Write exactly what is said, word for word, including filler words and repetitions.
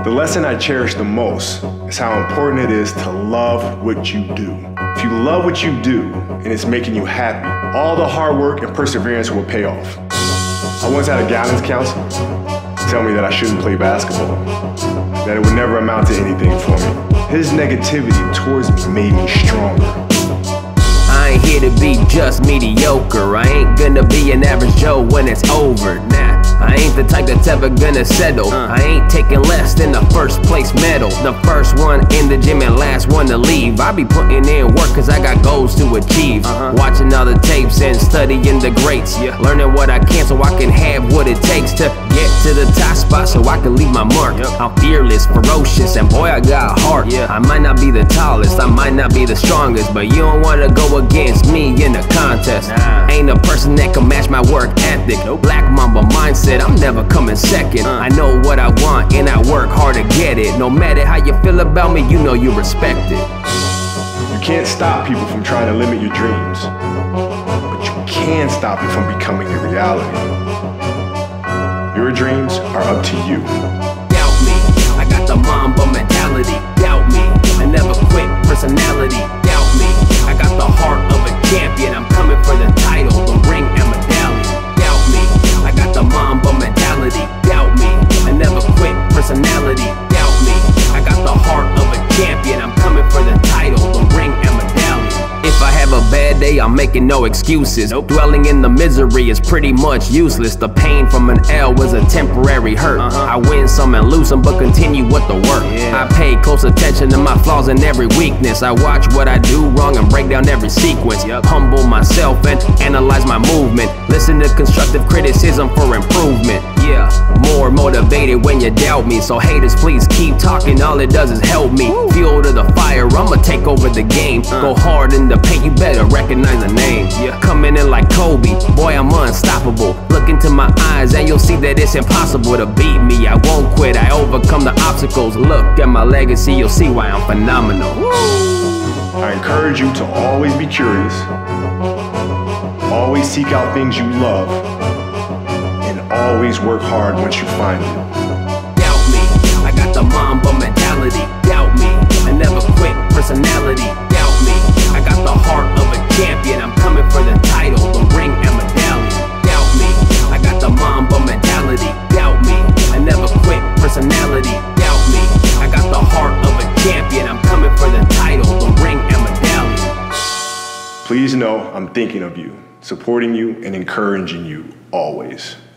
The lesson I cherish the most is how important it is to love what you do. If you love what you do and it's making you happy, all the hard work and perseverance will pay off. I once had a guidance counselor tell me that I shouldn't play basketball, that it would never amount to anything for me. His negativity towards me made me stronger. I ain't here to be just mediocre. I ain't gonna be an average Joe when it's over. Nah, I ain't the type that's ever gonna settle. I ain't taking less than the first place medal. The first one in the gym and last one to leave. I be putting in work cause I got goals to achieve. uh-huh. Watching all the tapes and studying the greats. yeah. Learning what I can so I can have what it takes to get to the top spot so I can leave my mark. yep. I'm fearless, ferocious, and boy I got a heart. yeah. I might not be the tallest, I might not be the strongest, but you don't wanna go against me in a contest. nah. Ain't a person that can match my work ethic. nope. Black Mamba mindset, I'm never coming second. uh. I know what I want and I work hard to get it. No matter how you feel about me, you know you respect it. You can't stop people from trying to limit your dreams, but you can stop it from becoming a reality. Your dreams are up to you. Doubt me, I got the Mamba mentality. Doubt me, I never quit personality. Doubt me, I got the heart of a champion. I'm coming for the title, the ring and medallion. Doubt me, I got the Mamba mentality. Doubt me, I never quit personality. Doubt me, I got the heart of a champion. I'm coming for the title, the ring and medallion. If I have a bad day, I'm making no excuses. Nope. Dwelling in the misery is pretty much useless. The pain from an L was a temporary hurt. uh-huh. I win some and lose some, but continue with the work. yeah. I pay close attention to my flaws and every weakness. I watch what I do wrong and break down every sequence. yep. Humble myself and analyze my movement. Listen to constructive criticism for improvement. Yeah, more motivated when you doubt me. So haters, please keep talking, all it does is help me. Woo. Fuel to the fire, I'ma take over the game. uh. Go hard in the paint, you better recognize the name. yeah. Coming in like Kobe, boy I'm unstoppable. Look into my eyes and you'll see that it's impossible to beat me. I won't quit, I overcome the obstacles. Look at my legacy, you'll see why I'm phenomenal. Woo. I encourage you to always be curious, always seek out things you love, always work hard once you find it. Doubt me, I got the Mamba mentality. Doubt me, I never quit personality. Doubt me, I got the heart of a champion. I'm coming for the title, the ring and medallion. Doubt me, I got the Mamba mentality. Doubt me, I never quit personality. Doubt me, I got the heart of a champion. I'm coming for the title, the ring and medallion. Please know I'm thinking of you, supporting you, and encouraging you always.